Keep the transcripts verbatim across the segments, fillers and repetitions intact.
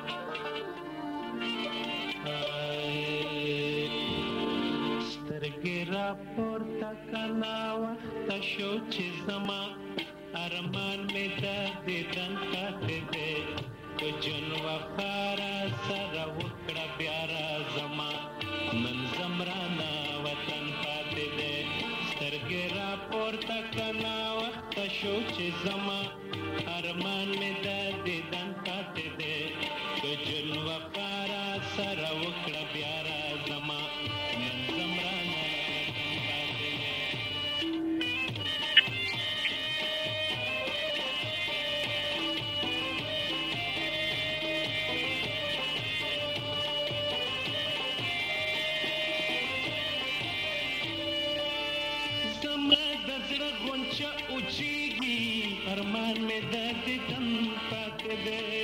سترګې راپورته کنا وخت شو چې زما ارمان مې د دیدن پاتې دی که جون وفا را سره وکړه بیا راځما نن زمرانه وطن پاتې دی سترګې راپورته کنا وخت شو چې زما ارمان مې د دیدن پاتې دی که جون وفا را سره وکړه بیا راځما نن زمرانه غونچه اوچیږي ارمان مې د دیدن پاتې دی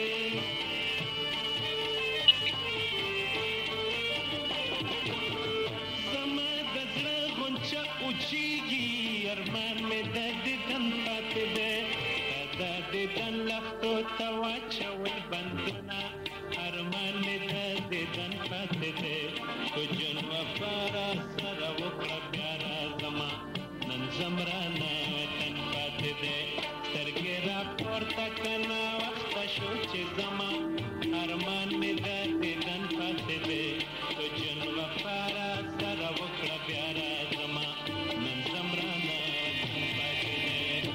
زما د زړه غونچه اوچیږي ارمان مې د دیدن پاتې دی د دیدن لښتو ته واچول بندونه ارمان مې د دیدن پاتې دی که جون وفا را سره وکړه بیا راځما نن زمرانه وطن پاتې دی سترګې راپورته کنا وخت شو چې زما ارمان مې د دیدن پاتې دی که جون وفا را سره وکړه بیا راځما نن زمرانه وطن پاتې دی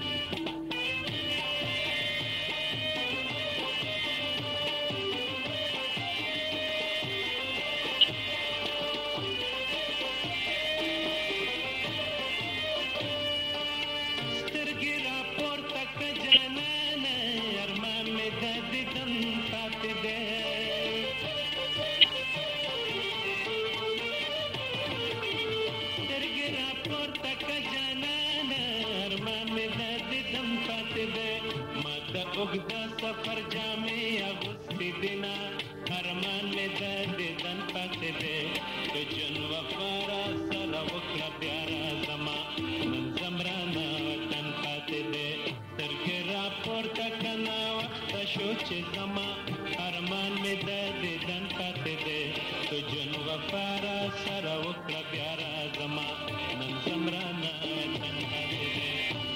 اوږده سفر جامې اغوستې دینه ارمان مې د دیدن پاتې دی که جون وفا را سره وکړه بیا راځما نن زمرانه وطن پاتې دی سترګې راپورته کنا وخت شو چې زما ارمان مې د دیدن پاتې دی که جون وفا را سره وکړه بیا راځما نن زمرانه وطن پاتې دی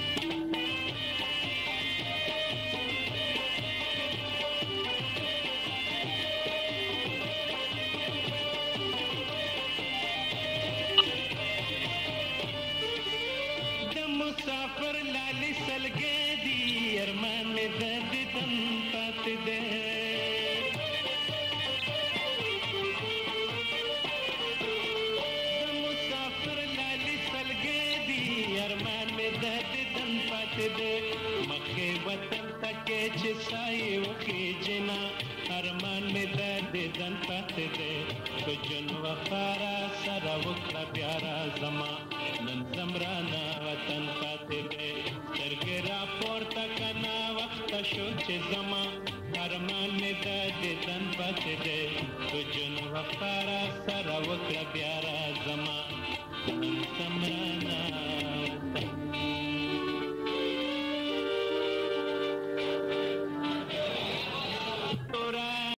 مسافر لالی سلګې دي ارمان مې د دیدن پاتې دی د مسافر لالی سلګې دي ارمان مې د دیدن پاتې دی مخې وطن ته کې چې سایې وخیژنه ارمان مې د دیدن پاتې دی که جون وفا را سره وکړه بیا راځما نن زمرانه وطن پاتې دی سترګې راپورته کنا وخت شو چې زما ارمان مې د دیدن پاتې دی که جون وفا را سره وکړه بیا